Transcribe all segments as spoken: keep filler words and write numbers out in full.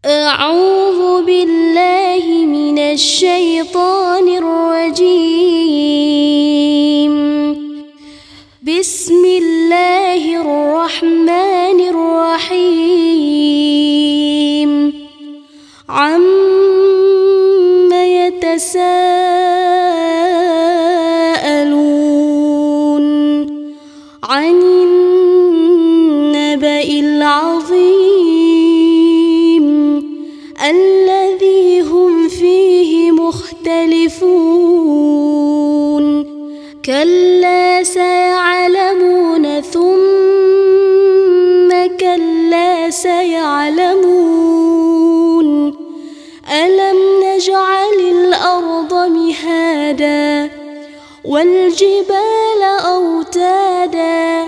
أعوذ بالله من الشيطان الرجيم. بسم الله الرحمن الرحيم. عَمَّ يتساءلون عن النبأ العظيم الذي هم فيه مختلفون. كلا سيعلمون ثم كلا سيعلمون. ألم نجعل الأرض مهادا والجبال أوتادا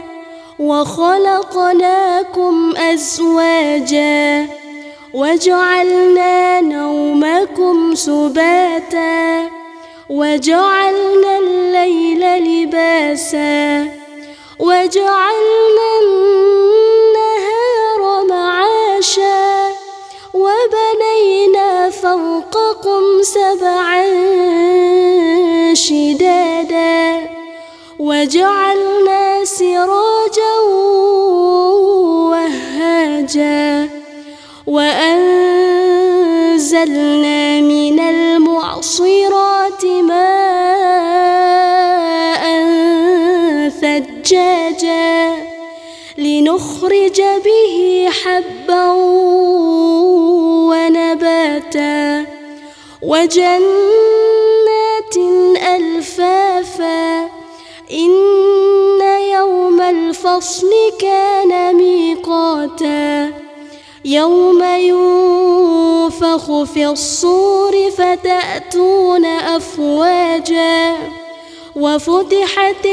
وخلقناكم أزواجا وجعلنا نومكم سباتا وجعلنا الليل لباسا وجعلنا النهار معاشا وبنينا فوقكم سبعا شدادا وجعلنا سراجا وهاجا وأنزلنا من المعصرات ماء ثجاجا لنخرج به حبا ونباتا وجنات ألفافا. إن يوم الفصل كان ميقاتا يوم ينفخ في الصور فتأتون أفواجا وفتحت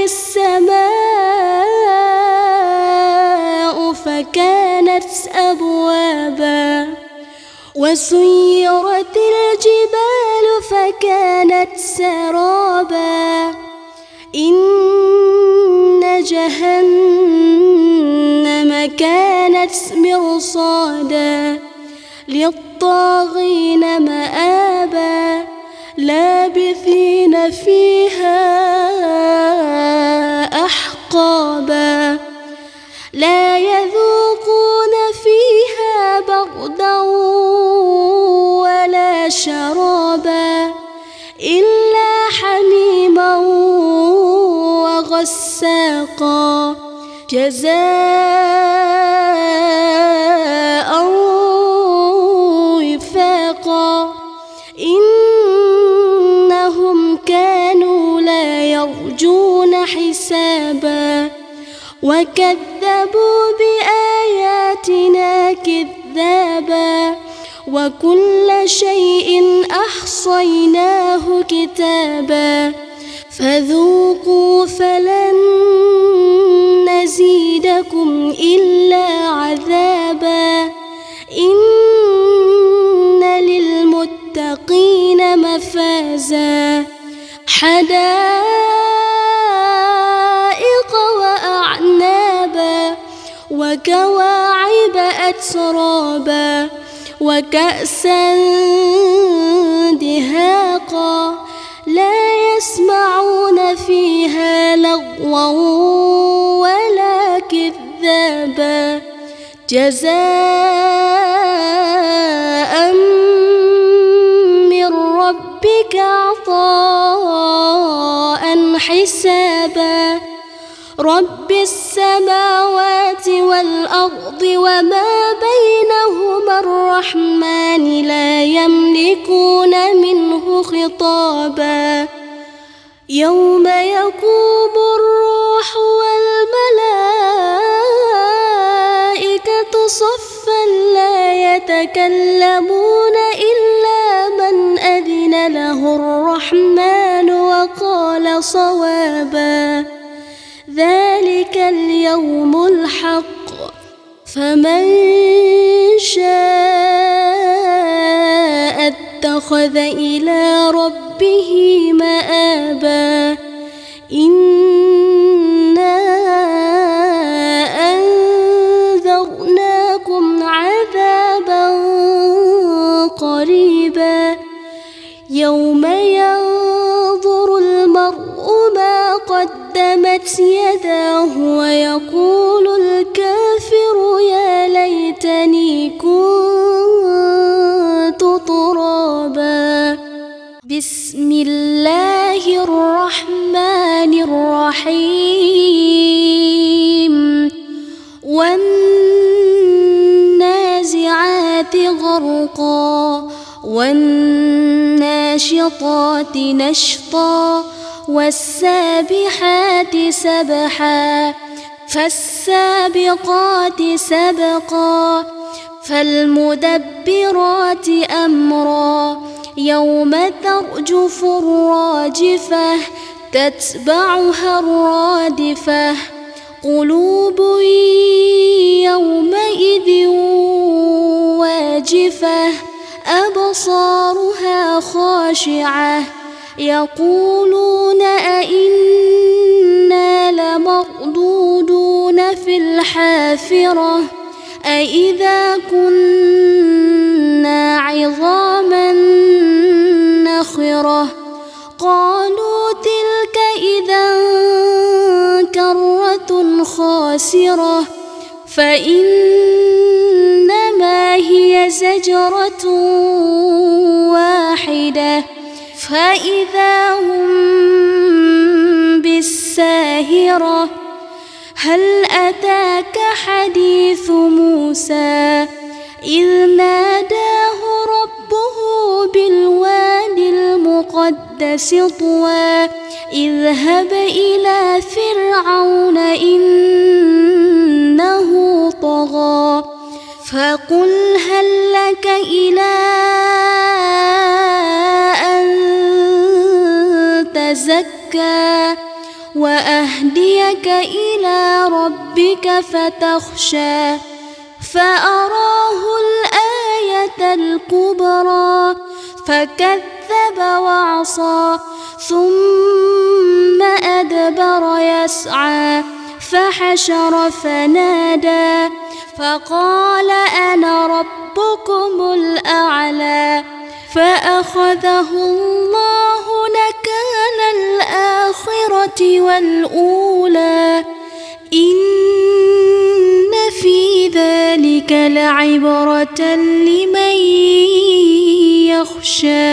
السماء فكانت أبوابا وسيرت الجبال فكانت سرابا. إن جهنم كانت مرصادا للطاغين مآبا لابثين فيها أحقابا لا يذوقون فيها بردا ولا شرابا إلا حميما وغساقا جزاء وفاقا. إنهم كانوا لا يرجون حسابا وكذبوا بآياتنا كذابا وكل شيء أحصيناه كتابا فذوقوا فلن نزيدكم إلا عذابا. إن للمتقين مفازا حدائق وأعنابا وكواعب أترابا وكأسا دهاقا لا يسمعون فيها لغوا ولا كذابا جزاء من ربك عطاء حسابا. رب السماوات والأرض وما بينهما الرحمن لا يملكون منه خطابا. يوم يقوم الروح والملائكة صفا لا يتكلمون إلا من أذن له الرحمن وقال صوابا. ذلك اليوم الحق فمن شاء اتخذ إلى ربه مآبا. إنا أنذرناكم عذابا يوم ينظر المرء ما قدمت يداه ويقول الكافر يا ليتني كنت ترابا. بسم الله الرحمن الرحيم. والنازعات غرقا والناشطات نشطا والسابحات سبحا فالسابقات سبقا فالمدبرات أمرا يوم ترجف الراجفة تتبعها الرادفة قلوب يومئذ واجفة أبصارها خاشعة يقولون أئنا لمردودون في الحافرة أئذا كنا عظاما نخرة قالوا تلك إذا كرة خاسرة فإنما هي زجرة واحدة فإذا هم بالساهرة. هل أتاك حديث موسى إذ ناداه ربه بالوادي المقدس طوى اذهب إلى فرعون إنه طغى فقل هل لك إلى أن تزكى وأهديك إلى ربك فتخشى فأراه الآية الكبرى فكذب وعصى ثم أدبر يسعى فحشر فنادى فقال أنا ربكم الأعلى فأخذه الله نكال الآخرة والأولى إن في ذلك لعبرة لمن يخشى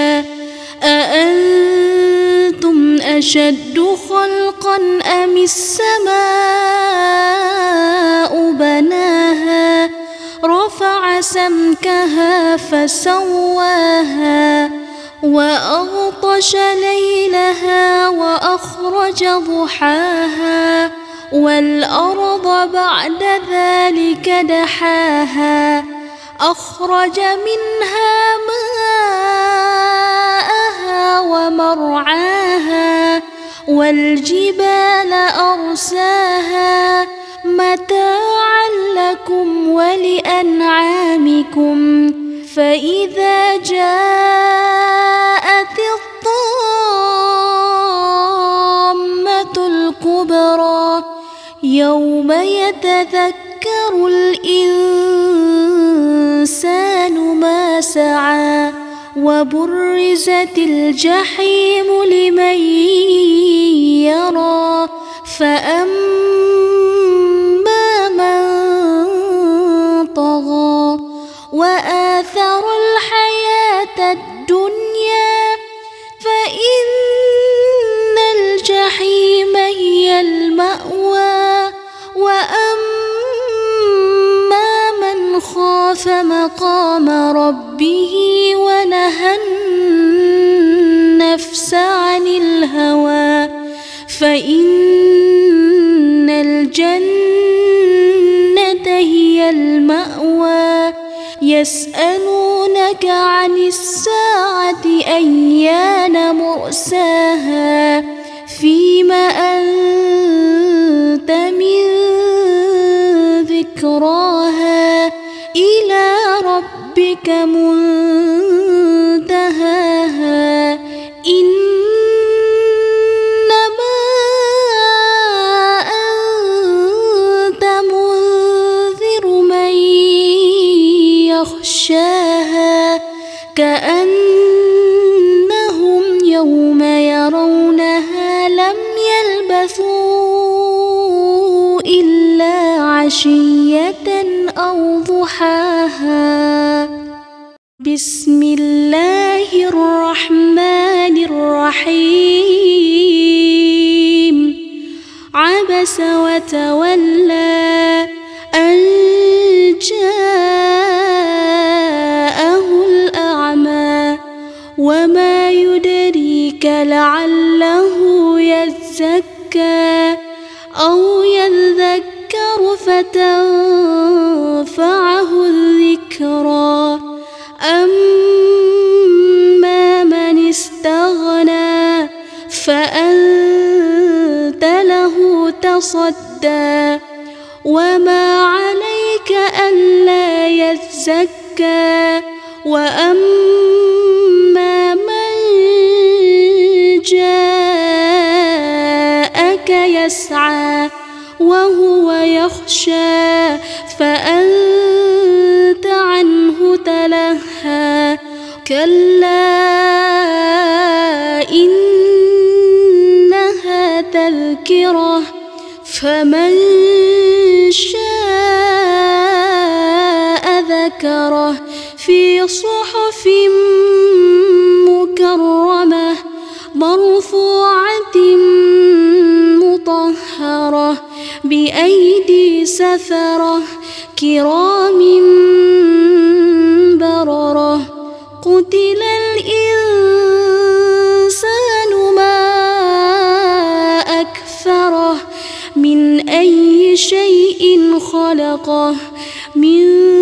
أأنتم أشد خلقا أم السماء بناها رفع سمكها فسواها وأغطش ليلها وأخرج ضحاها والأرض بعد ذلك دحاها أخرج منها ماءها ومرعاها والجبال أرساها متاعا لكم ولأنعامكم فإذا جاءت الطامة الكبرى يوم يتذكر الإنسان ما سعى وبرزت الجحيم لمن يرى فأما من طغى وآثر الحياة الدنيا فإن الجحيم هي المأوى وأما من خاف مقام ربه ونهى النفس عن الهوى فإن الجنة هي المأوى يسألونك عن الساعة أيان مرساها فيم أنت من ذكراها إلى ربك منتهاها إنما أنت منذر من يخشاها كأنهم عشية أو ضحاها. بسم الله الرحمن الرحيم. عبس وتولى أن جاءه الأعمى وما يدريك لعله يزكى أو يذكر فتنفعه الذكرى. أما من استغنى فأنت له تصدى وما عليك ألا يزكى. وأما من جاءك يسعى وهو يخشى فأنت عنه تلهى. كلا إنها تذكرة فمن شاء ذكره في صحف مكرمة مرفوعة مطهرة بأيدي سفرة كرام بررة. قتل الإنسان ما أكفره من أي شيء خلقه من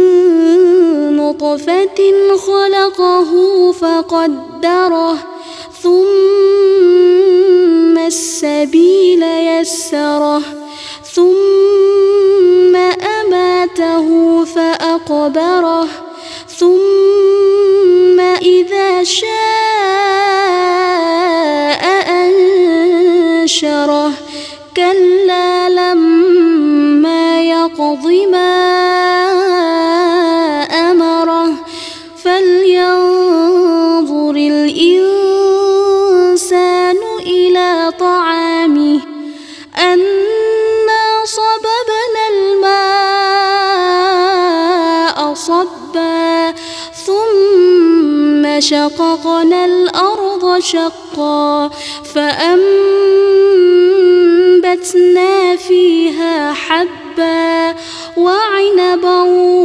نطفة خلقه فقدره ثم السبيل يسره ثم أماته فأقبره ثم إذا شاء أنشره. كلا لما يقض ما أمره فلينظر الإنسان إلى طعامه أنا صببنا الماء صبا ثم شققنا الأرض شقا فأنبتنا فيها حبا وعنبا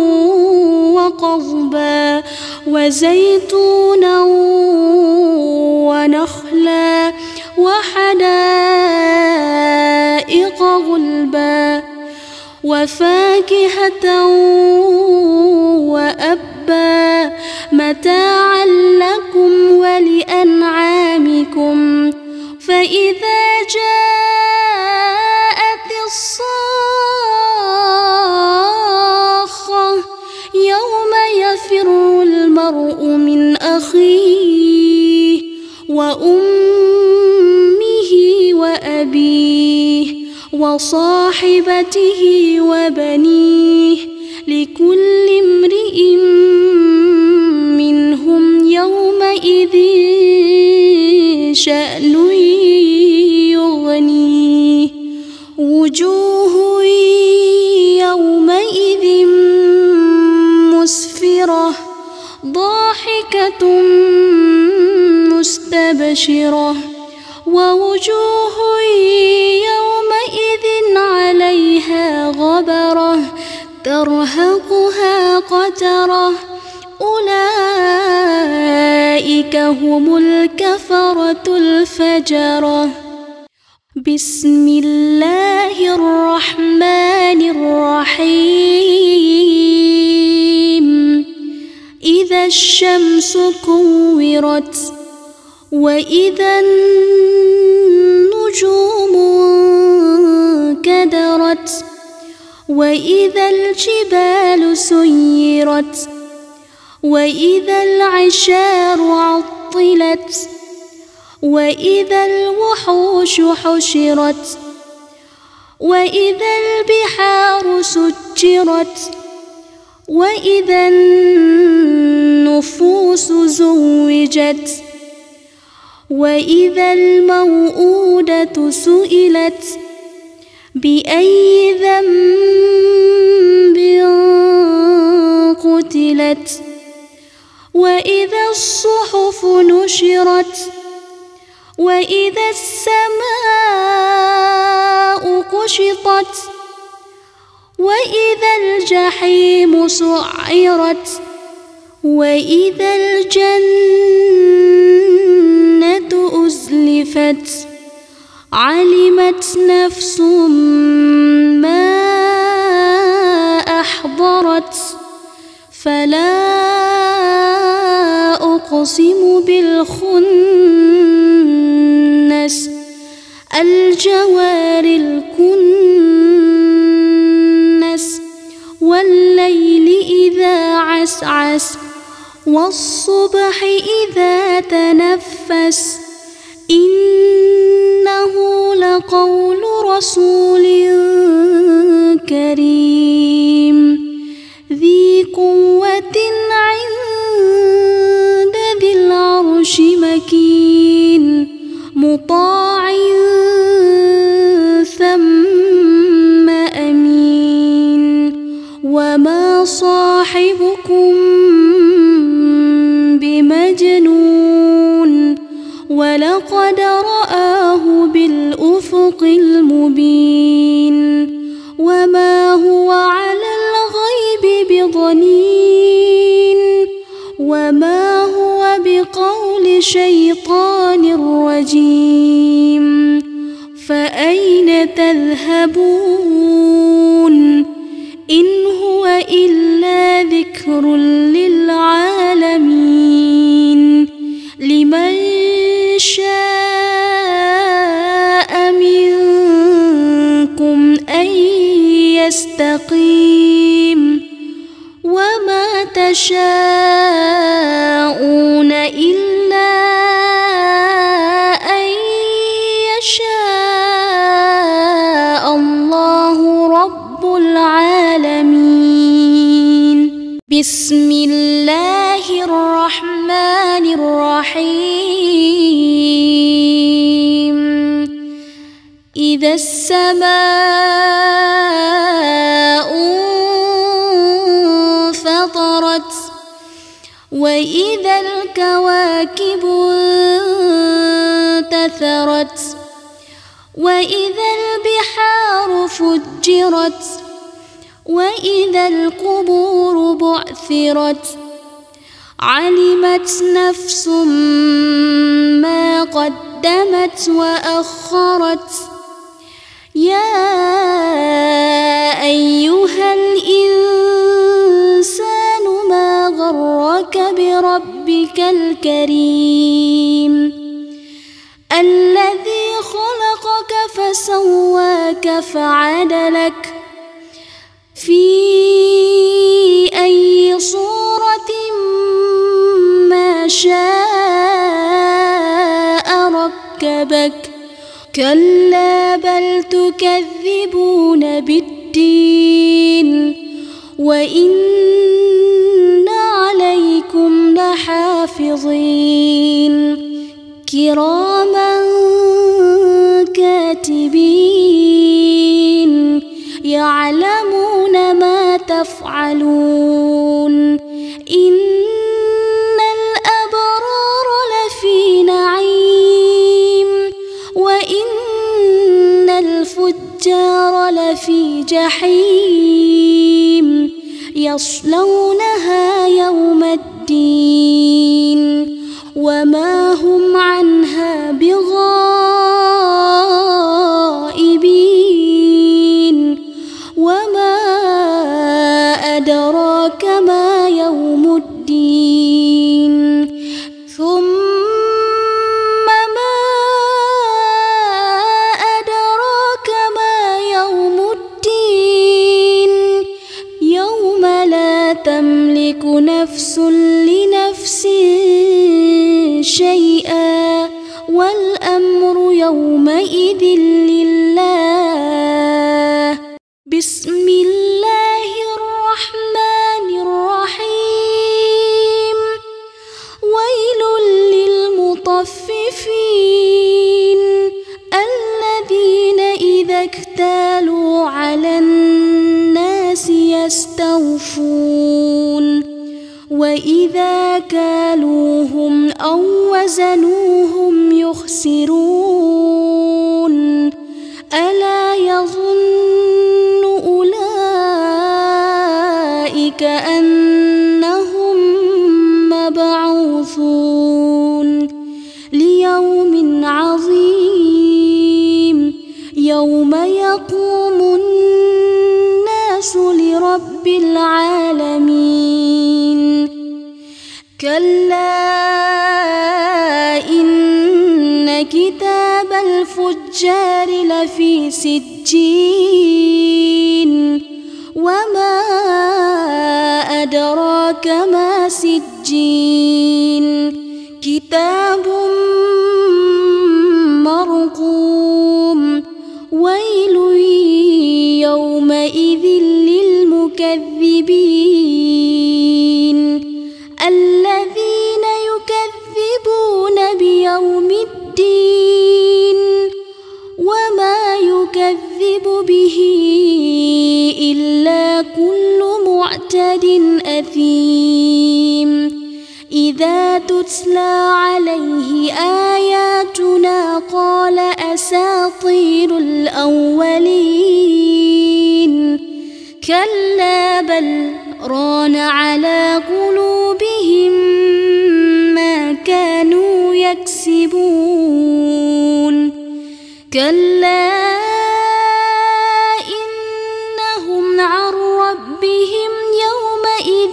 وقضبا وزيتونا ونخلا وحدائق غلبا وفاكهة وأبا متاعا لكم ولأنعامكم. فإذا جاءت الصاخة يوم يفر المرء من أخيه وأمه وأبيه وصاحبته وبنيه لكل امرئ منهم يومئذ شأن يغنيه. وجوه يومئذ مسفرة ضاحكة مستبشرة ووجوه يومئذ عليها غبرة ترهقها قترة. أولئك هم الكفرة الفجرة. بسم الله الرحمن الرحيم. إذا الشمس كورت وإذا النجوم انكدرت وإذا الجبال سيرت وإذا العشار عطلت وإذا الوحوش حشرت وإذا البحار سجرت وإذا النفوس زوجت وإذا الموءودة سئلت بأي ذنب قتلت وإذا الصحف نشرت وإذا السماء كشطت وإذا الجحيم سعرت وإذا الجنة أزلفت علمت نفس ما أحضرت فلا أقسم بالخنس الجوار الكنس والليل إذا عسعس والصبح إذا تنفس إنه لقول رسول كريم ذي قوة عند ذي العرش مكين مطاع ثم أمين وما صاحبكم بمجنون ولقد رآه بالأفق المبين وما هو على الغيب بضنين وما هو بقول شيطان رجيم فأين تذهبون إن هو إلا ذكر للعالمين لمن شاء منكم أن يستقيم وما تشاءون إلا أن يشاء الله رب العالمين بسم الله الرحمن الرحيم إذا السماء انفطرت وإذا الكواكب انتثرت وإذا البحار فجرت وإذا القبور بعثرت علمت نفس ما قدمت وأخرت يا أيها الإنسان ما غرك بربك الكريم الذي خلقك فسواك فعدلك في أي صورة ما شاء ركبك كلا بل تكذبون بالدين وإن عليكم لحافظين كراما كاتبين يعلمون ما تفعلون إن الأبرار لفي نعيم وإن الفجار لفي جحيم يصلونها يوم الدين وما هم عنها بغائبين وما أدراك ما يوم الدين ثم ما أدراك ما يوم الدين يوم لا تملك نفس لنفس شيئا والأمر يومئذ لله بسم الله الرحمن الرحيم ويل للمطففين الذين إذا اكتالوا يخافون وإذا كالوهم أو وزنوهم يخسرون ألا يظن أولئك أنهم مبعوثون ليوم عظيم يوم يقوم الناس لرب العالمين كلا إن كتاب الفجار لفي سجين وما أدراك ما سجين كتاب مرقوم ويل يومئذ للمكذبين الذين يكذبون بيوم الدين وما يكذب به إلا كل معتد أثيم إذا تتلى عليه آياتنا قال أساطير الأولين كلا بل ران على قلوبهم ما كانوا يكسبون كلا إنهم عن ربهم يومئذ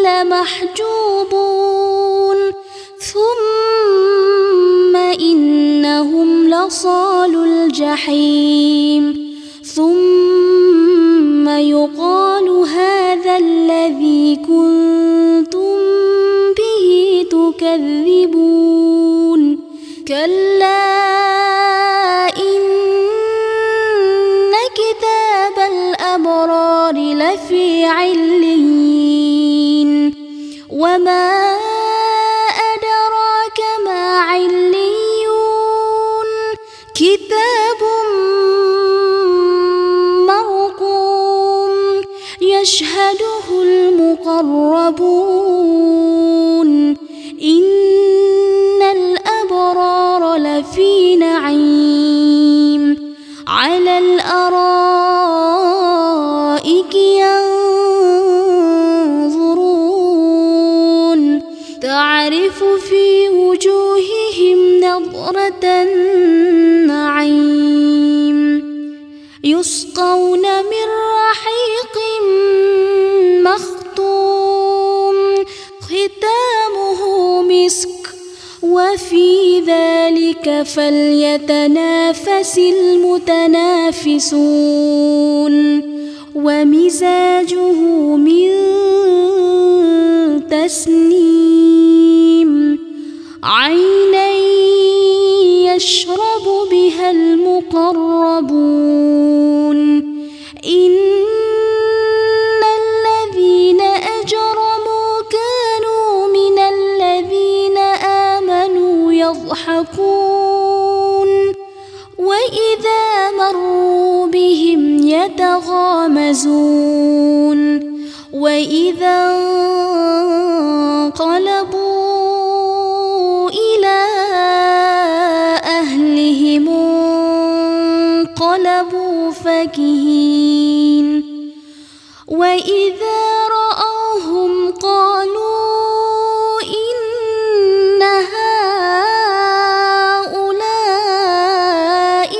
لمحجوبون ثم إنهم لصالو الجحيم ثم يقال هذا الذي كنتم به تكذبون كلا إن كتاب الأبرار لفي عليين وما أدراك ما عليون كتاب مرقوم يشهده المقربون إن الأبرار لفي نعيم على الأرائك ينظرون تعرف في وجوههم نضرة النعيم يسقون من رحيق مختوم ختامه مسك وفي ذلك فليتنافس المتنافسون ومزاجه من تسنيم عينا يشرب بها المقربون إن الذين أجرموا كانوا من الذين آمنوا يضحكون وإذا مروا بهم يتغامزون وإذا انقلبوا إلى أهلهم انقلبوا فكهين وإذا رأوهم قالوا إن هؤلاء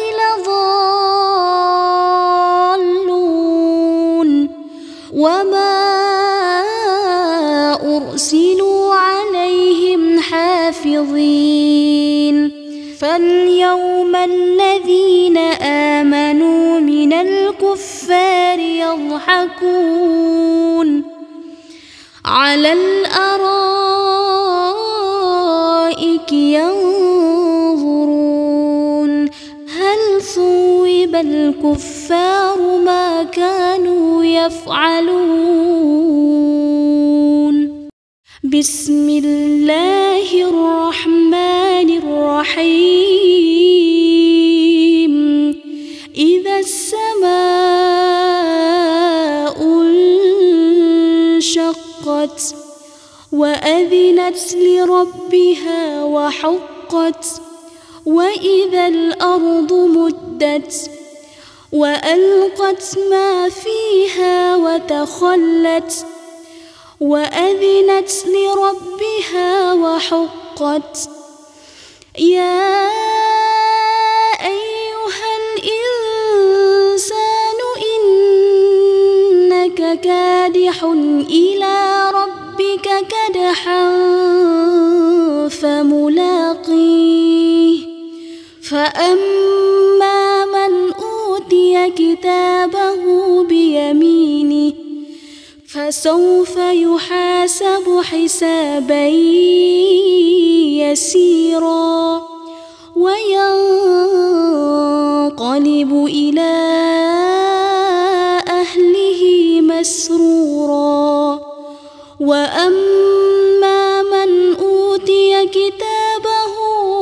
لضالون وما أرسلوا عليهم حافظين فاليوم الذين آمنوا من الكفار يضحكون على الأرائك ينظرون هل ثوب الكفار ما كانوا يفعلون بسم الله الرحمن الرحيم إذا السماء وأذنت لربها وحقت وإذا الأرض مدت وألقت ما فيها وتخلت وأذنت لربها وحقت يا أيها الإنسان إنك كادح إلى ربك كدحا فملاقيه فأما من أوتي كتابه بيمينه فسوف يحاسب حسابا يسيرا وينقلب إلى أهله مسرورا وأما من أوتي كتابه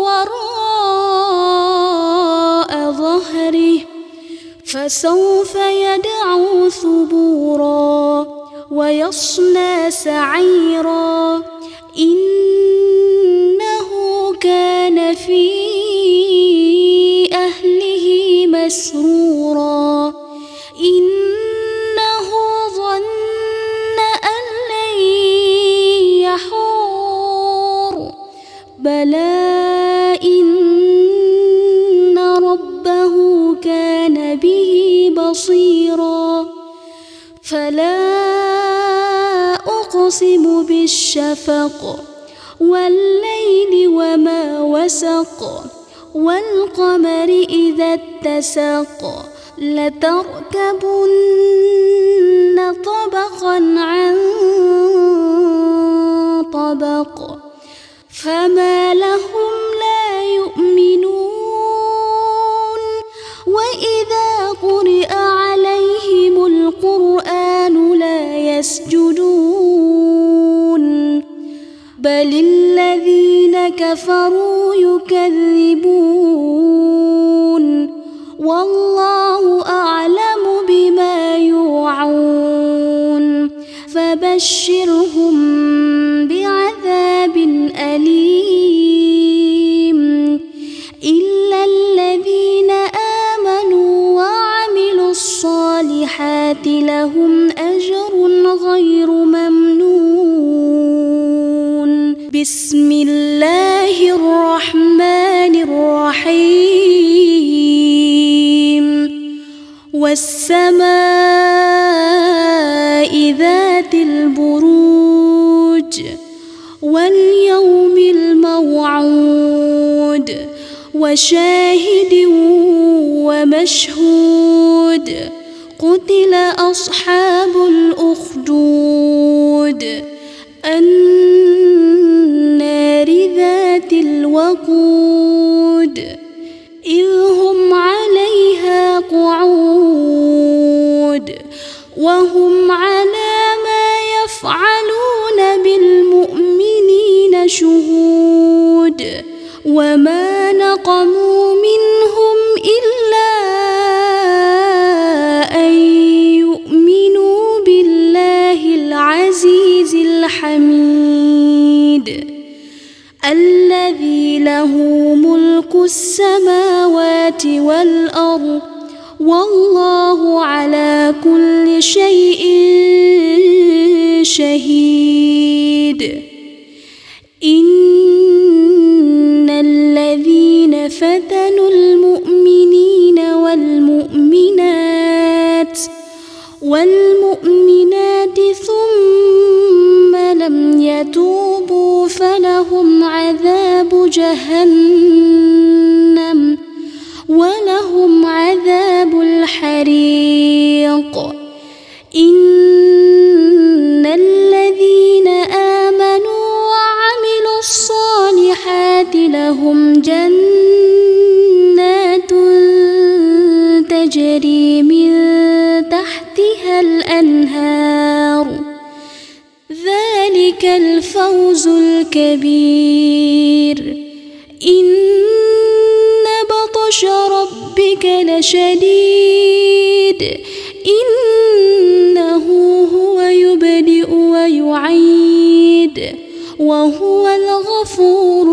وراء ظهره فسوف يدعو ثبورا ويصلى سعيرا إنه كان في أهله مسرورا إنه ظن أن لن يحور بلى إن ربه كان به بصيرا فلا أقسم بالشفق والليل وما وسق والقمر إذا اتسق لتركبن طبقا عن طبق فما لهم لا يؤمنون وإذا قرئ عليهم القرآن لا يسجدون بل الذين كفروا يكذبون والله أعلم بما يوعون فبشرهم بعذاب أليم إلا الذين آمنوا وعملوا الصالحات لهم أجر غير ممنون بسم الله الرحمن الرحيم والسماء ذات البروج واليوم الموعود وشاهد ومشهود قتل أصحاب الأخدود النار ذات الوقود إذ هم عليها قعود وهم على ما يفعلون بالمؤمنين شهود وما نقموا منهم إلا أن يؤمنوا بالله العزيز الحميد الذي له ملك السماوات والأرض والله على كل شيء شهيد إن الذين فتنوا المؤمنين والمؤمنات والمؤمنات ثم لم يتوبوا فلهم عذاب جهنم ولهم عذاب الحريق إن الذين آمنوا وعملوا الصالحات لهم جنات تجري من تحتها الأنهار ذلك الفوز الكبير إن بطش ربك لشديد إنه هو يبدئ ويعيد وهو الغفور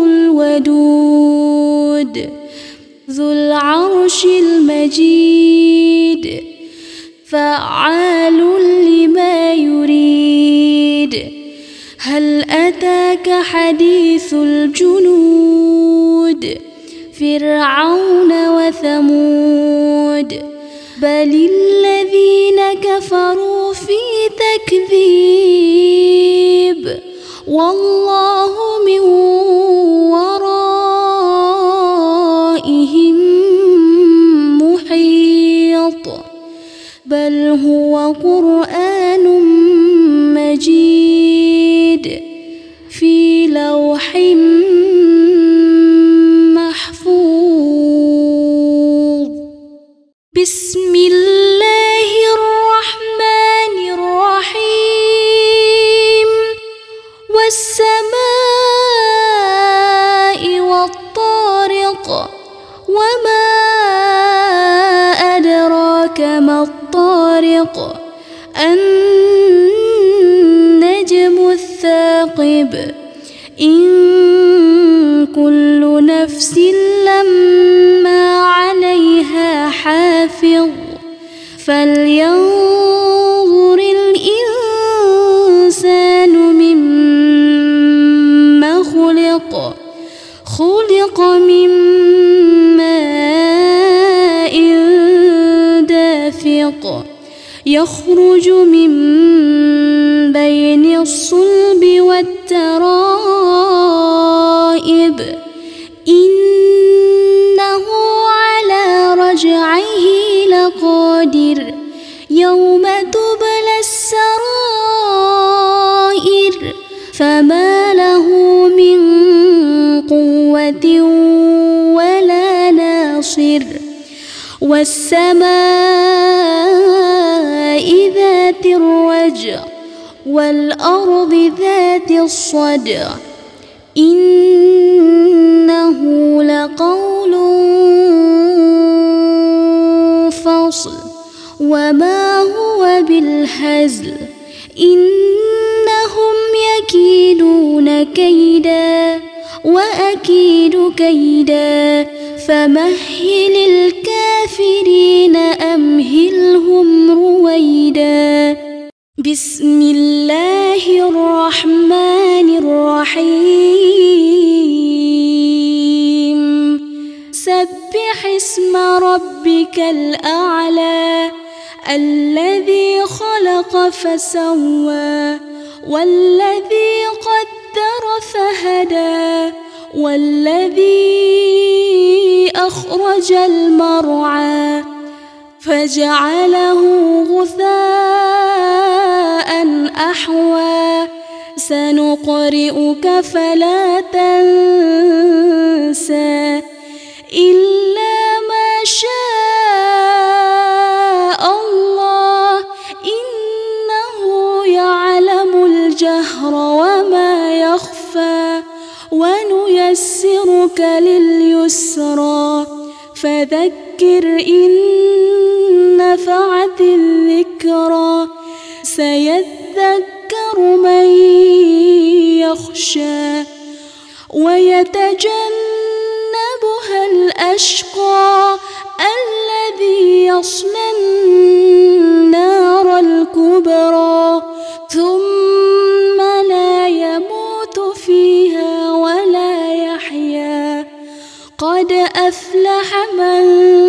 الودود ذو العرش المجيد فعال لما يريد هل أتاك حديث الجنود فرعون وثمود بل الذين كفروا في تكذيب والله من ورائهم محيط بل هو قرآن مجيد في لوح محفوظ بسم الله الرحمن الرحيم والسماء والطارق وما أدراك ما الطارق النجم الثاقب إن كل نفس لما عليها حافظ فلينظر الإنسان مما خلق خلق من ماء دافق يخرج من بين الصلب والترائب إنه على رجعه لقادر يوم تبلى السرائر فما له من قوة ولا ناصر والسماء ذات الرجع والأرض ذات الصدع إنه لقول فصل وما هو بالهزل إنهم يكيدون كيدا وأكيد كيدا فمهل الكافرين أمهلهم رويدا بسم الله الرحمن الرحيم سبح اسم ربك الأعلى الذي خلق فسوى والذي قدر فهدى والذي أخرج المرعى فجعله غثاء أحوى سنقرئك فلا تنسى إلا ما شاء الله إنه يعلم الجهر وما يخفى ونيسرك لليسرى فذكر إن نفعت الذكرى سيذكر من يخشى ويتجنبها الأشقى الذي يصلى النار الكبرى ثم لا يموت فيها ولا يحيا قد أفلح من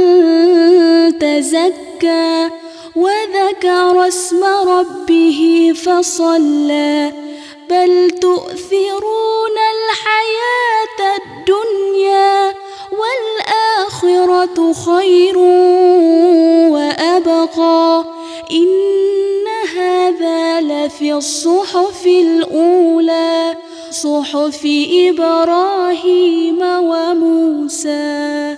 تزكى وذكر اسم ربه فصلى بل تؤثرون الحياة الدنيا والآخرة خير وأبقى إن هذا لفي الصحف الأولى صحف إبراهيم وموسى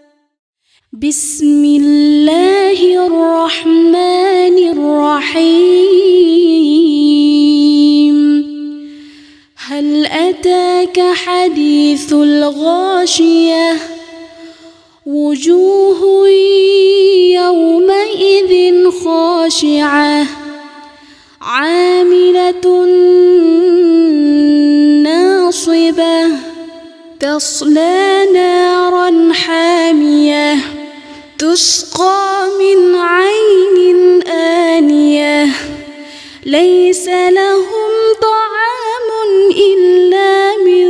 بسم الله الرحمن الرحيم هل أتاك حديث الغاشية وجوه يومئذ خاشعة عاملة تصلى نارا حامية تسقى من عين آنية ليس لهم طعام إلا من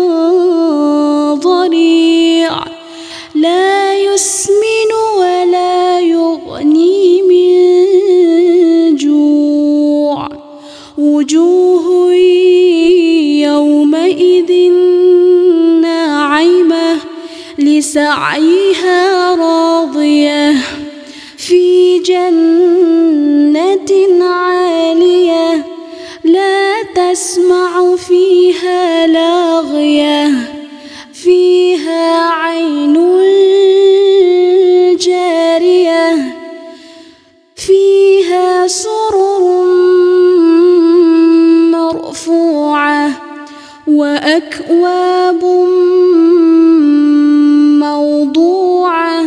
ضريع لا يسمن ولا يغني من جوع وجوه يومئذ ناعمة لسعيها راضية في جنة عالية لا تسمع فيها لاغية فيها عين جارية فيها سرر مرفوعة وأكواب موضوعة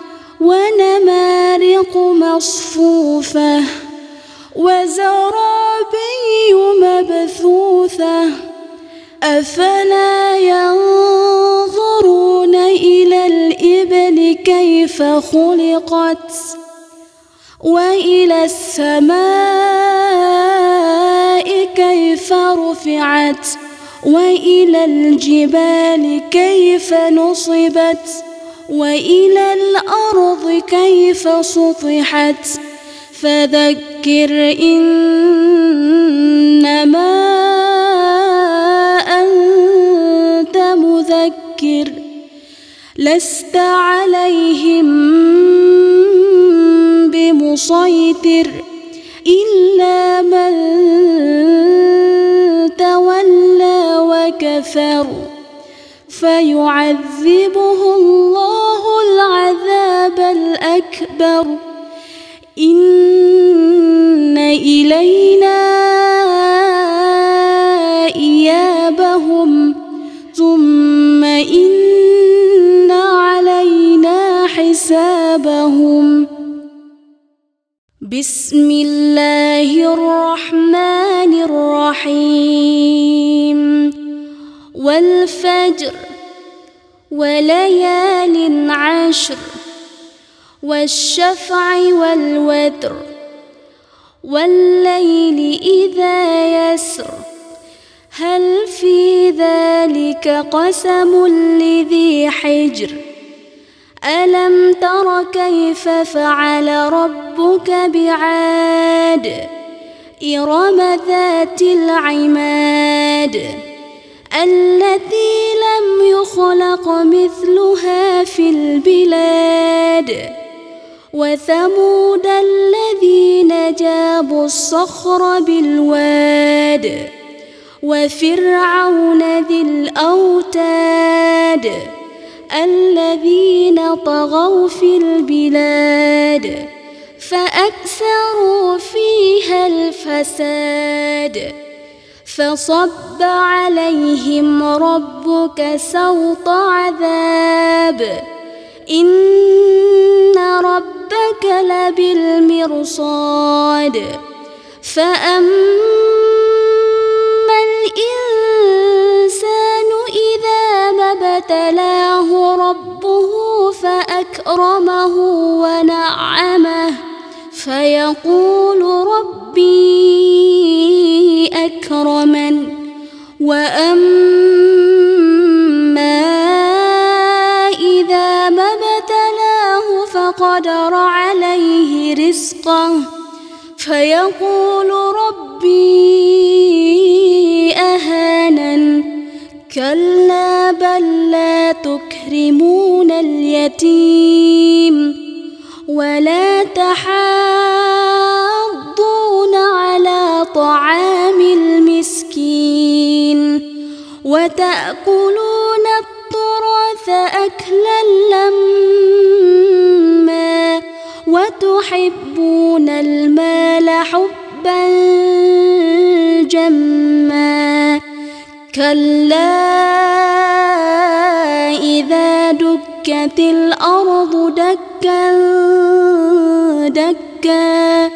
ونمارق مصفوفة وزرابي مبثوثة أفلا ينظرون إلى الإبل كيف خلقت وإلى السماء كيف رفعت وإلى الجبال كيف نصبت وإلى الأرض كيف سطحت فذكر إنما أنت مذكر لست عليهم بمسيطر إلا من تولى وكفر فيعذبه الله العذاب الأكبر إن إلينا إيابهم ثم إن علينا حسابهم. بسم الله الرحمن الرحيم. والفجر وليال عشر والشفع والوتر والليل إذا يسر هل في ذلك قسم لذي حجر ألم تر كيف فعل ربك بعاد إرم ذات العماد التي لم يخلق مثلها في البلاد وثمود الذين جابوا الصخر بالواد وفرعون ذي الأوتاد الذين طغوا في البلاد فأكثروا فيها الفساد فصب عليهم ربك سوط عذاب إن ربك لبالمرصاد فأما الإنسان إذا ما ابتلاه ربه فأكرمه ونعمه فيقول ربي أكرمن وأما إذا ما ابتلاه فقدر عليه رزقه فيقول ربي أهانن كلا بل لا تكرمون اليتيم ولا تحاضون على طعام المسكين وتأكلون التراث أكلا لما وتحبون المال حبا جما كلا إذا دكت الأرض دكا دكا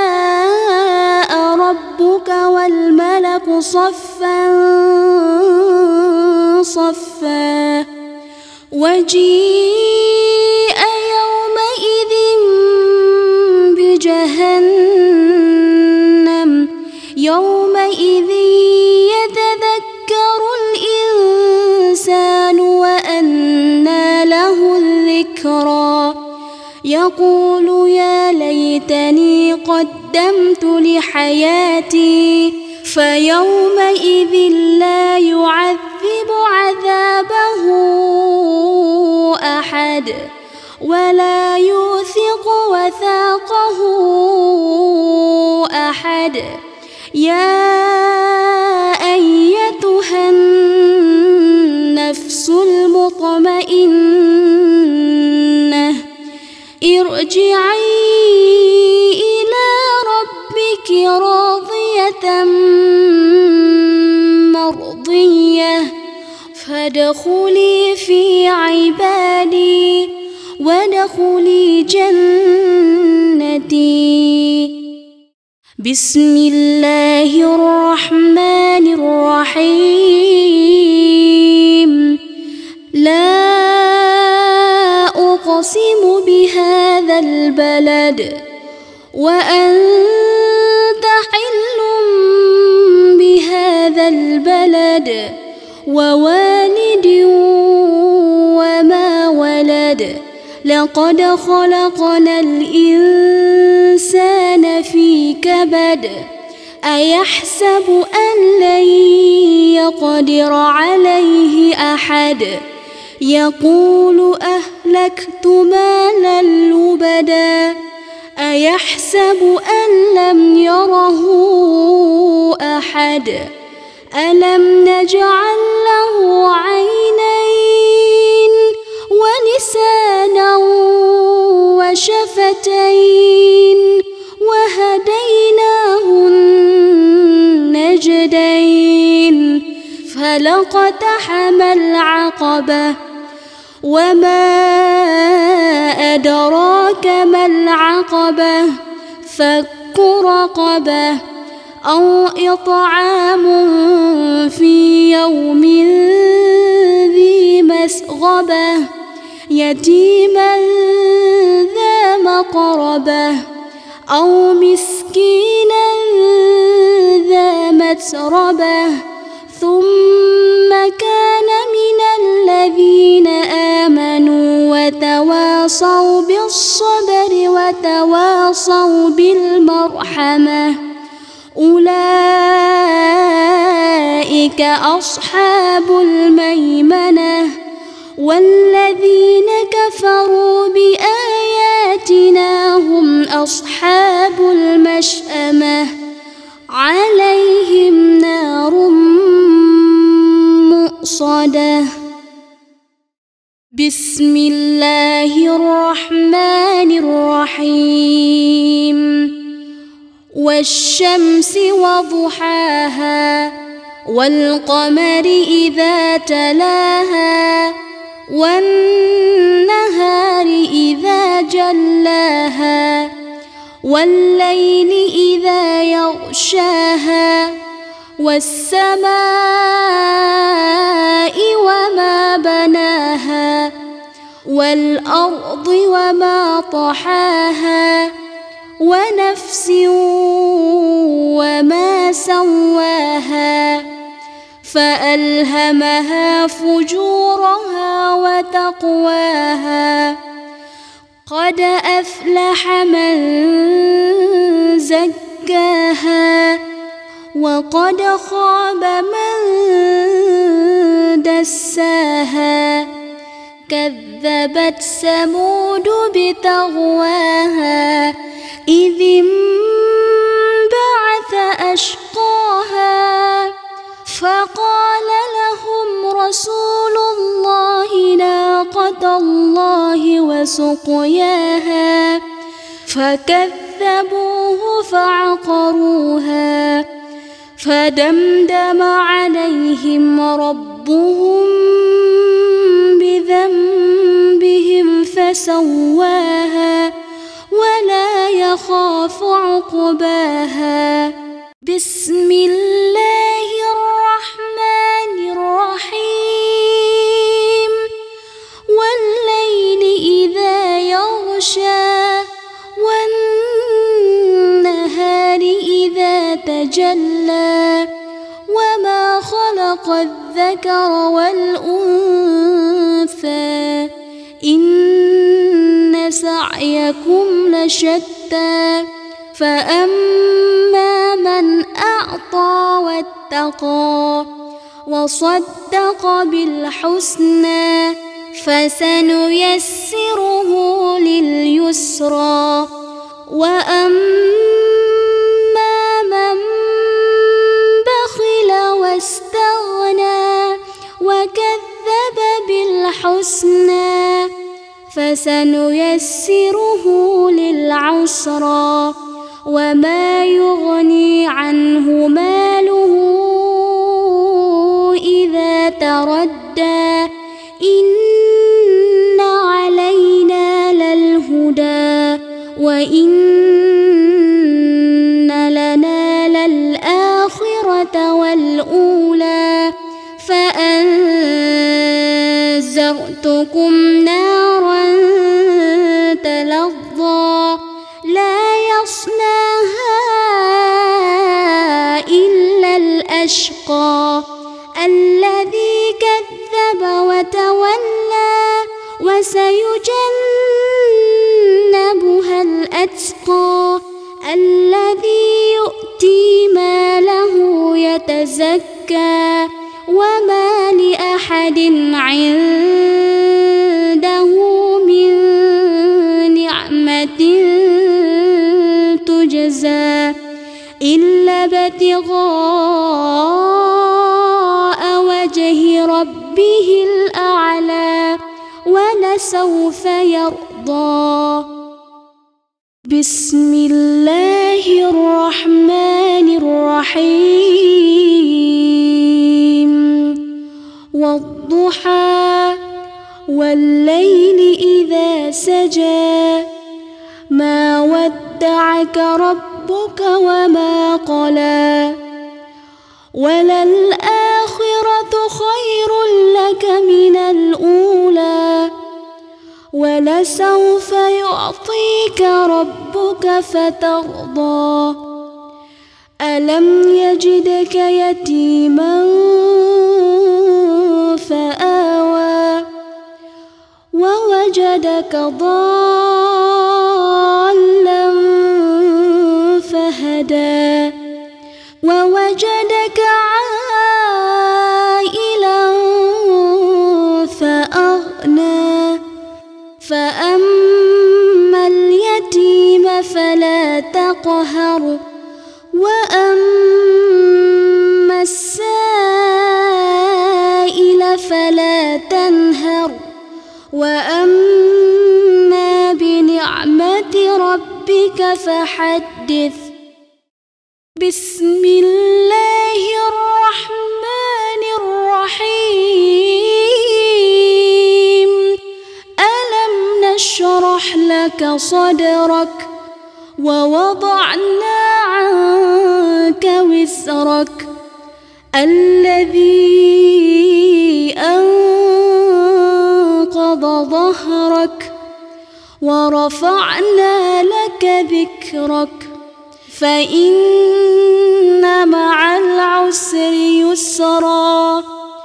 وجاء ربك والملك صفا صفا وجيء يومئذ بجهنم يومئذ يتذكر الإنسان وأنى له الذكرى يقول يا ليتني قدمت لحياتي فيومئذ لا يعذب عذابه أحد ولا يوثق وثاقه أحد يا أيتها النفس المطمئنة ارجعي إلى ربك راضية مرضية فادخلي في عبادي وادخلي جنتي. بسم الله الرحمن الرحيم. لا أقسم بهذا البلد وأنت حل بهذا البلد ووالد وما ولد لقد خلقنا الإنسان في كبد أيحسب أن لن يقدر عليه أحد يقول أهلكت مالا لبدا أيحسب أن لم يره أحد ألم نجعل له عينين ولسانا وشفتين وهديناه النجدين فلاقتحم العقبة وما أدراك ما العقبة فك رقبة أو إطعام في يوم ذي مسغبة يتيما ذا مقربة أو مسكينا ذا متربة ثم كان من الذين آمنوا وتواصوا بالصبر وتواصوا بالمرحمة أولئك أصحاب الميمنة والذين كفروا بآياتنا هم أصحاب المشأمة عليهم نار مؤصدة. بسم الله الرحمن الرحيم. والشمس وضحاها والقمر إذا تلاها والنهار إذا جلاها والليل إذا يغشاها والسماء وما بناها والأرض وما طحاها ونفس وما سواها فألهمها فجورها وتقواها قد أفلح من زكاها وقد خاب من دساها كذبت ثمود بطغواها إذ انبعث أشقاها فقال لهم رسول الله ناقة الله وسقياها فكذبوه فعقروها فدمدم عليهم ربهم بذنبهم فسواها ولا يخاف عقباها. بسم الله الرحمن الرحيم. خلق الذكر والأنثى إن سعيكم لشتى فأما من أعطى واتقى وصدق بالحسنى فسنيسره لليسرى وأما من بخل واستغنى وكذب بالحسنى فسنيسره للعسرى وما يغني عنه ماله إذا تردى إن علينا للهدى وإن لنا للآخرة والأولى فأنذرتكم نارا تلظى لا يصلاها إلا الأشقى الذي كذب وتولى وسيجنبها الأتقى الذي يؤتي ماله يتزكى وما لأحد عنده من نعمة تجزى إلا ابتغاء وجه ربه الأعلى ولسوف يرضى. بسم الله الرحمن الرحيم والضحى والليل إذا سجى ما ودعك ربك وما قلى وللآخرة خير لك من الأولى ولسوف يعطيك ربك فترضى ألم يجدك يتيما فآوى ووجدك ضالا فهدى ووجدك عائلا فأغنى فأما اليتيم فلا تقهر وأما السائل فلا تنهر وأما بنعمة ربك فحدث. بسم الله الرحمن الرحيم ألم نشرح لك صدرك ووضعنا عنك وزرك الذي أنقض ظهرك ورفعنا لك ذكرك فإن مع العسر يسرا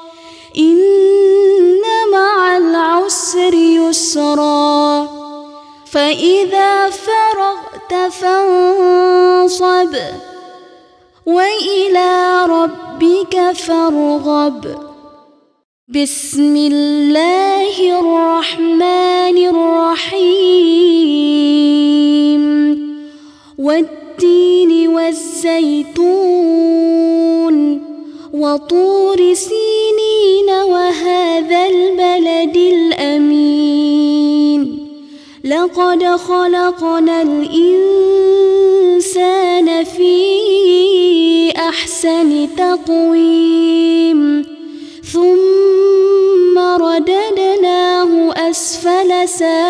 إن مع العسر يسرا فإذا فرغت فانصب وإلى ربك فارغب. بسم الله الرحمن الرحيم والتين والزيتون وطور سينين وهذا البلد الأمين لقد خلقنا الإنسان في أحسن تقويم ثم رددناه أسفل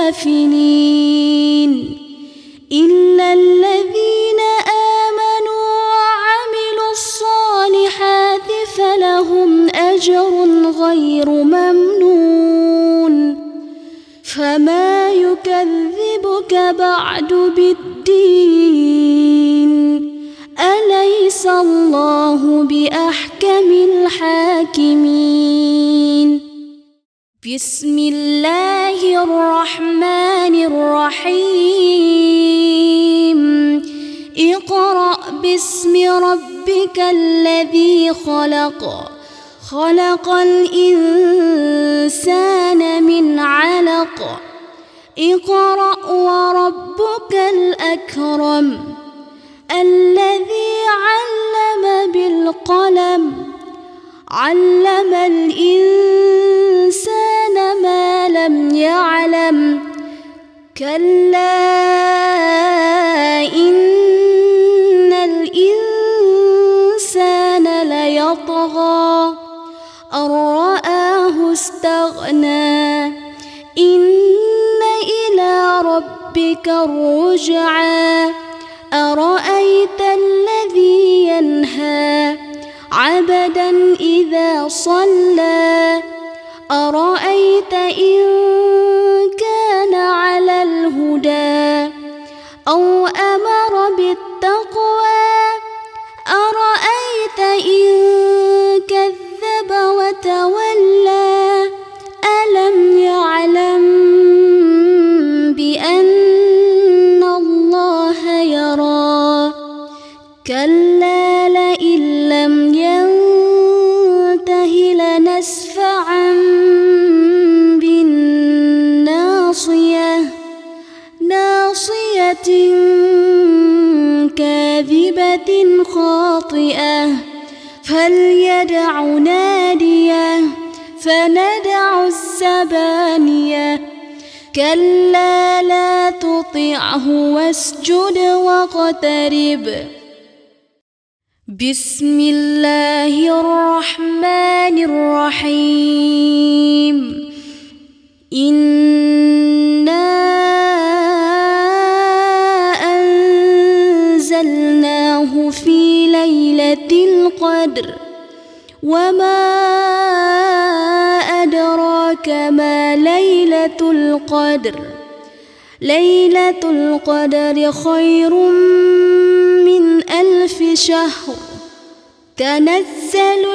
سافلين إلا الذين آمنوا وعملوا الصالحات فلهم أجر غير ممنون فما يكذبك بعد بالدين أليس الله بأحكم أرحم الحاكمين. بسم الله الرحمن الرحيم. اقرأ باسم ربك الذي خلق خلق الإنسان من علق. اقرأ وربك الأكرم الذي علم بالقلم علم الإنسان ما لم يعلم. كلا إن الإنسان ليطغى أن رآه استغنى. إن إلى ربك الرجعى. أرأيت الذي ينهى عبدا إذا صلى. أرأيت إن كان على الهدى أو أمر بالتقوى. أرأيت إن كذب وتولى. ألم يعلم بأن الله يرى. كلا لئن لم ينته لنسفعا بالناصية ناصية كاذبة خاطئة. فليدع ناديه فندع الزبانية. كلا لا تطعه واسجد واقترب. بسم الله الرحمن الرحيم. إنا أنزلناه في ليلة القدر وما أدراك ما ليلة القدر. ليلة القدر خير من ألف شهر. تنزل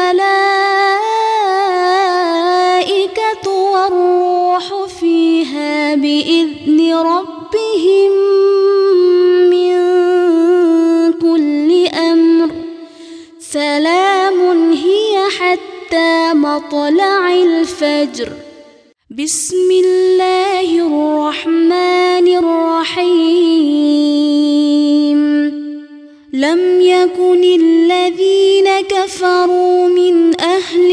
الملائكة والروح فيها بإذن ربهم من كل أمر. سلام هي حتى مطلع الفجر. بسم الله الرحمن الرحيم. لم يكن الذين كفروا من أهل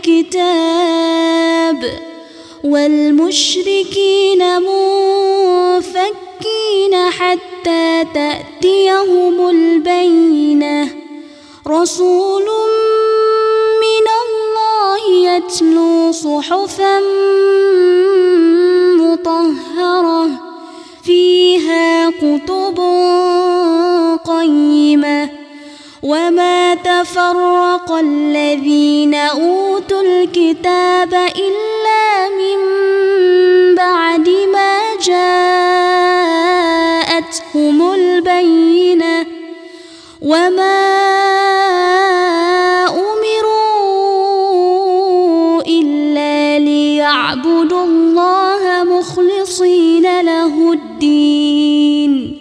الكتاب والمشركين منفكين حتى تأتيهم البينة. رسول من الله يتلو صحفا مطهرة فيها كتب قيمة. وما تفرق الذين أوتوا الكتاب إلا من بعد ما جاءتهم البينة. وما أمروا إلا ليعبدوا الله مخلصين له الدين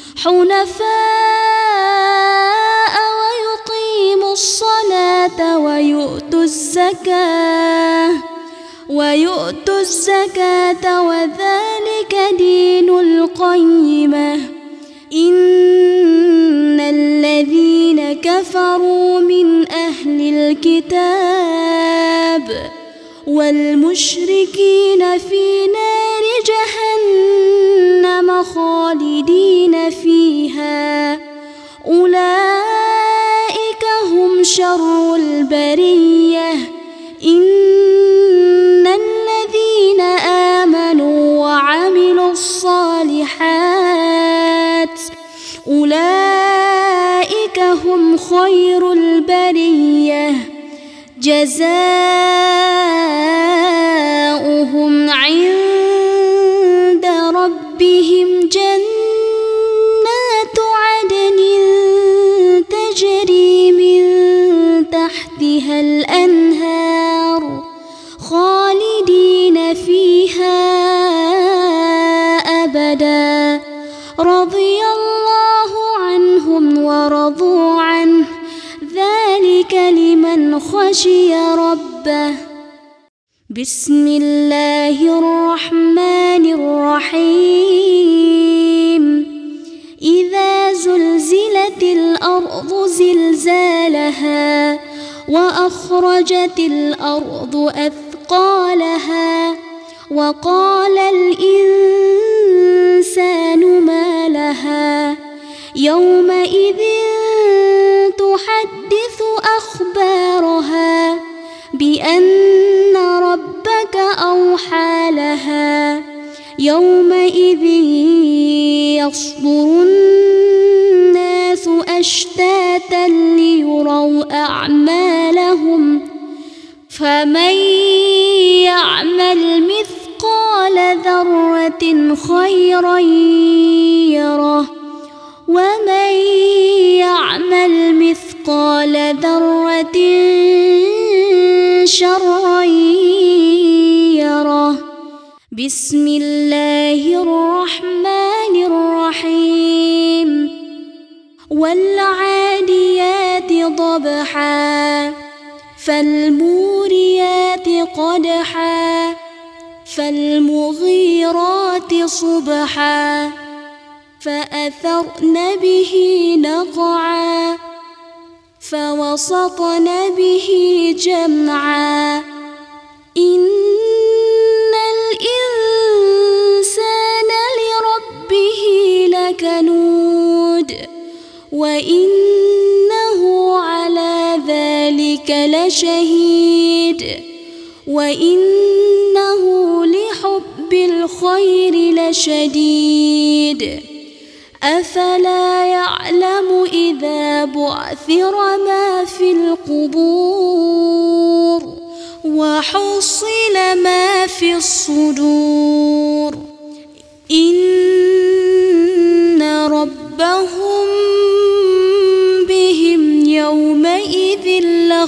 حنفاء ويقيموا الصلاة ويؤتوا الزكاة ويؤتوا الزكاة وذلك دين القيمة. إن الذين كفروا من أهل الكتاب والمشركين في نار جهنم خالدين فيها. أولئك هم شر البرية. إن الذين آمنوا وعملوا الصالحات أولئك هم خير البرية. جزاؤهم عند ربهم جنات عدن تجري من تحتها من خشي ربه. بسم الله الرحمن الرحيم. إذا زلزلت الأرض زلزالها وأخرجت الأرض أثقالها وقال الإنسان ما لها يومئذ تحدث أخبارها بأن ربك أوحى لها. يومئذ يصدر الناس أشتاتا ليروا أعمالهم فمن يعمل مثقال ذرة خيرا يره ومن يعمل مثقال ذرة شرا يره. بسم الله الرحمن الرحيم. والعاديات ضبحا فالموريات قدحا فالمغيرات صبحا فأثرن به نقعا فوسطن به جمعا. إن الإنسان لربه لكنود وإنه على ذلك لشهيد وإنه لحب الخير لشديد. أفلا يعلم إذا بعثر ما في القبور وحصل ما في الصدور إن ربهم بهم يومئذ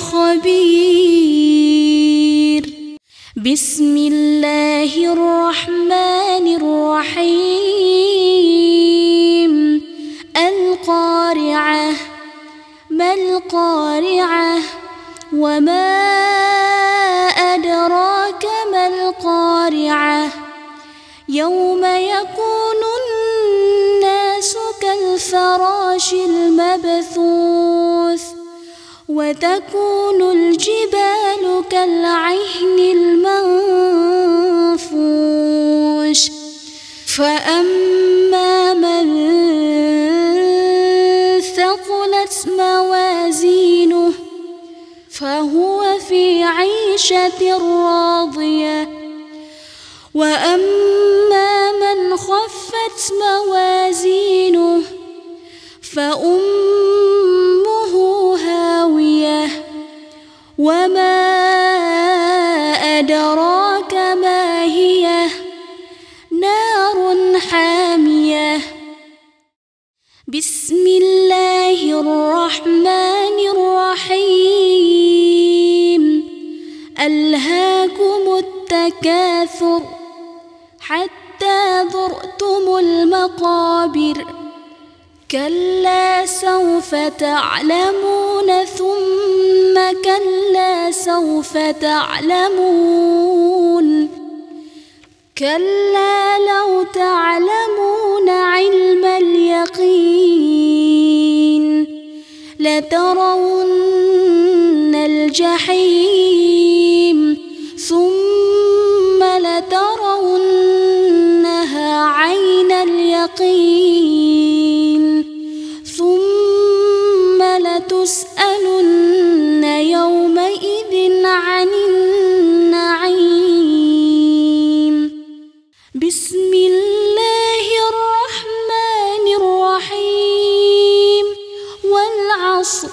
لخبير. بسم الله الرحمن الرحيم. القارعة ما القارعة وما أدراك ما القارعة. يوم يكون الناس كالفراش المبثوث وتكون الجبال كالعهن المنفوش. فأما من ثقلت موازينه فهو في عيشة راضية وأما من خفت موازينه فأمه هاوية وما أدراك ما هي نار حامية. بسم الله الرحمن الرحيم. ألهاكم التكاثر حتى زرتم المقابر كلا سوف تعلمون ثم كلا سوف تعلمون كلا لو تعلمون علم اليقين لترون الجحيم ثم لترونها عين اليقين ثم لتسألن يومئذ عن النعيم. بسم الله الرحمن الرحيم. والعصر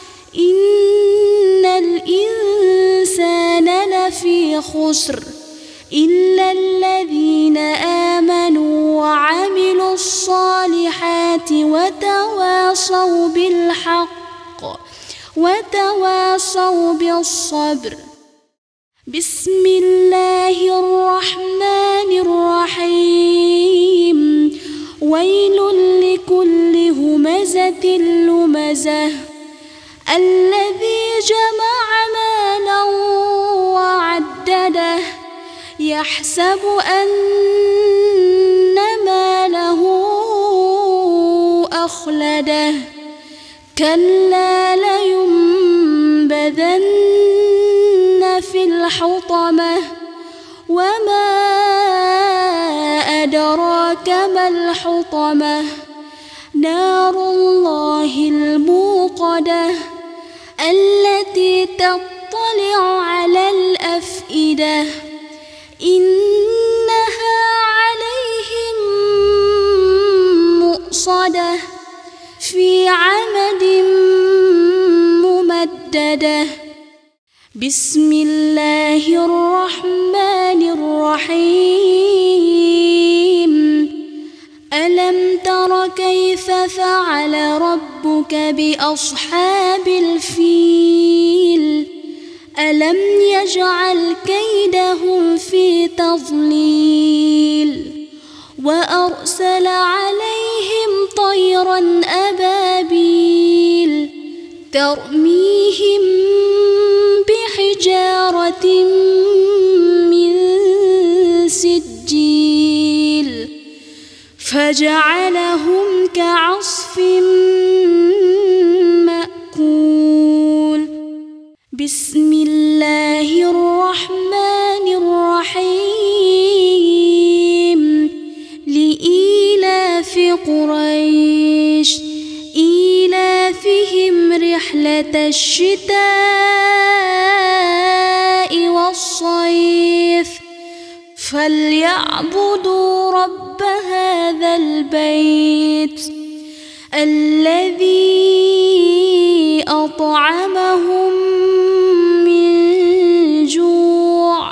إن الإنسان لفي خسر إلا الذين آمنوا وعملوا الصالحات وتواصوا بالحق وتواصوا بالصبر. بسم الله الرحمن الرحيم. ويل لكل همزة لمزة الذي جمع يحسب أن ماله أخلده كلا لينبذن في الحطمة وما أدراك ما الحطمة نار الله الموقدة التي تطلع على الأفئدة إنها عليهم مؤصدة في عمد ممددة بسم الله الرحمن الرحيم ألم تر كيف فعل ربك بأصحاب الفيل ألم يجعل كيدهم في تضليل وأرسل عليهم طيرا أبابيل ترميهم بحجارة من سجيل فجعلهم كعصف مأكول بسم الله الرحمن الرحيم لإيلاف قريش إيلافهم رحلة الشتاء والصيف فليعبدوا رب هذا البيت الذي أطعمهم من جوع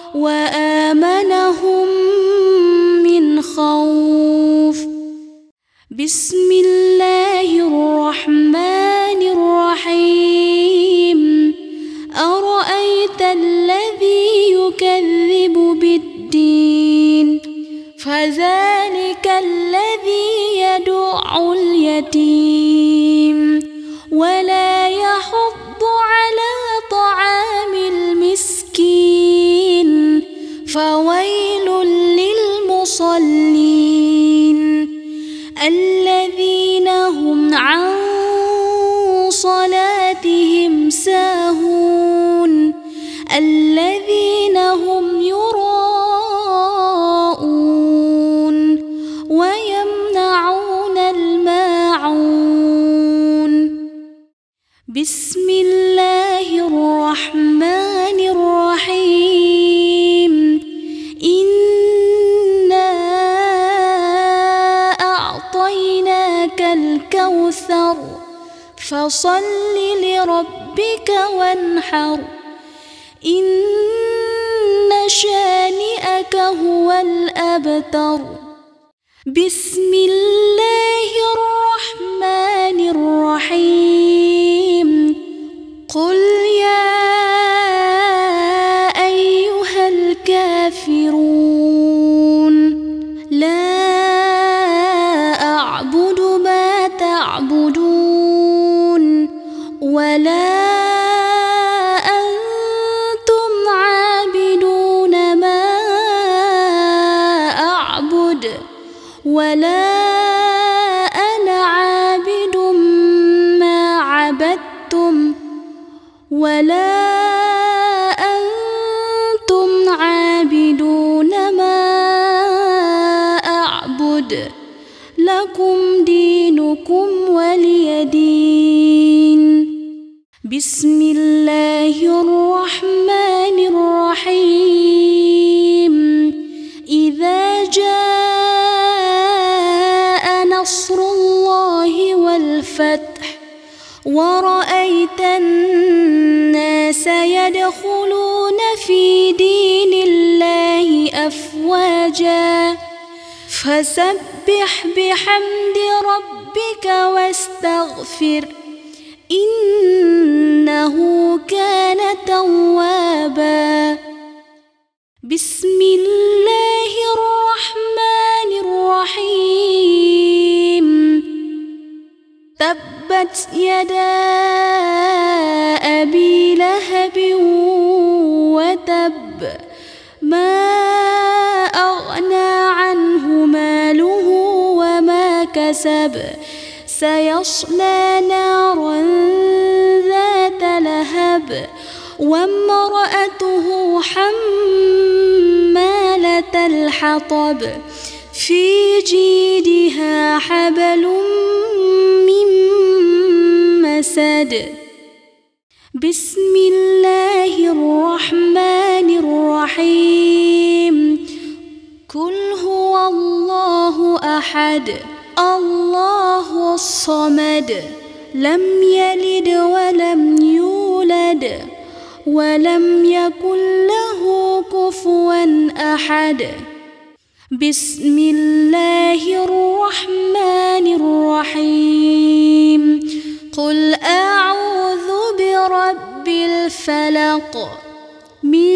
وآمنهم من خوف بسم الله الرحمن الرحيم أرأيت الذي يكذب بالدين فذلك الذي يدع اليتيم ولا يحض على طعام المسكين فويل للمصلين الذين هم عن صلاتهم ساهون الذين هم يراءون ويمنعون الماعون بسم الله الرحمن الرحيم إنا أعطيناك الكوثر فصل لربك وانحر إن شانئك هو الأبتر بسم الله الرحمن الرحيم قل يا أيها الكافرون لا أعبد ما تعبدون ولا أنتم عابدون ما أعبد ولا أنا عابد ما عبدتم ولا أنتم عابدون ما أعبد لكم دينكم ولي دين بسم الله الرحمن الرحيم إذا جاء نصر الله والفتح ورأيت الناس يدخلون في دين الله أفواجا فسبح بحمد ربك واستغفر إنه كان توابا بسم الله الرحمن الرحيم تبت يدا أبي لهب وتب ما حسب سيصلى نارا ذات لهب وامرأته حمالة الحطب في جيدها حبل من مسد. بسم الله الرحمن الرحيم. قل هو الله أحد الله الصمد لم يلد ولم يولد ولم يكن له كفوا أحد. بسم الله الرحمن الرحيم. قل أعوذ برب الفلق من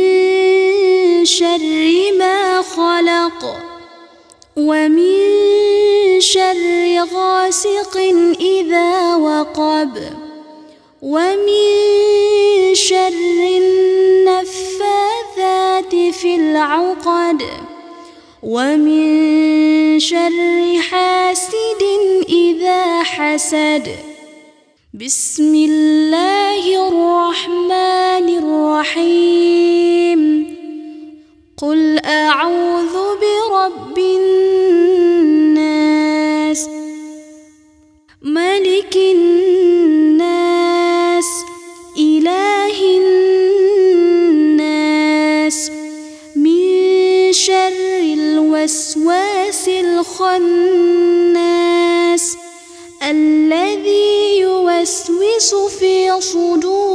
شر ما خلق ومن شر غاسق إذا وقب ومن شر النفاثات في العقد ومن شر حاسد إذا حسد. بسم الله الرحمن الرحيم. قل أعوذ برب الناس ملك الناس إله الناس من شر الوسواس الخناس الذي يوسوس في صدور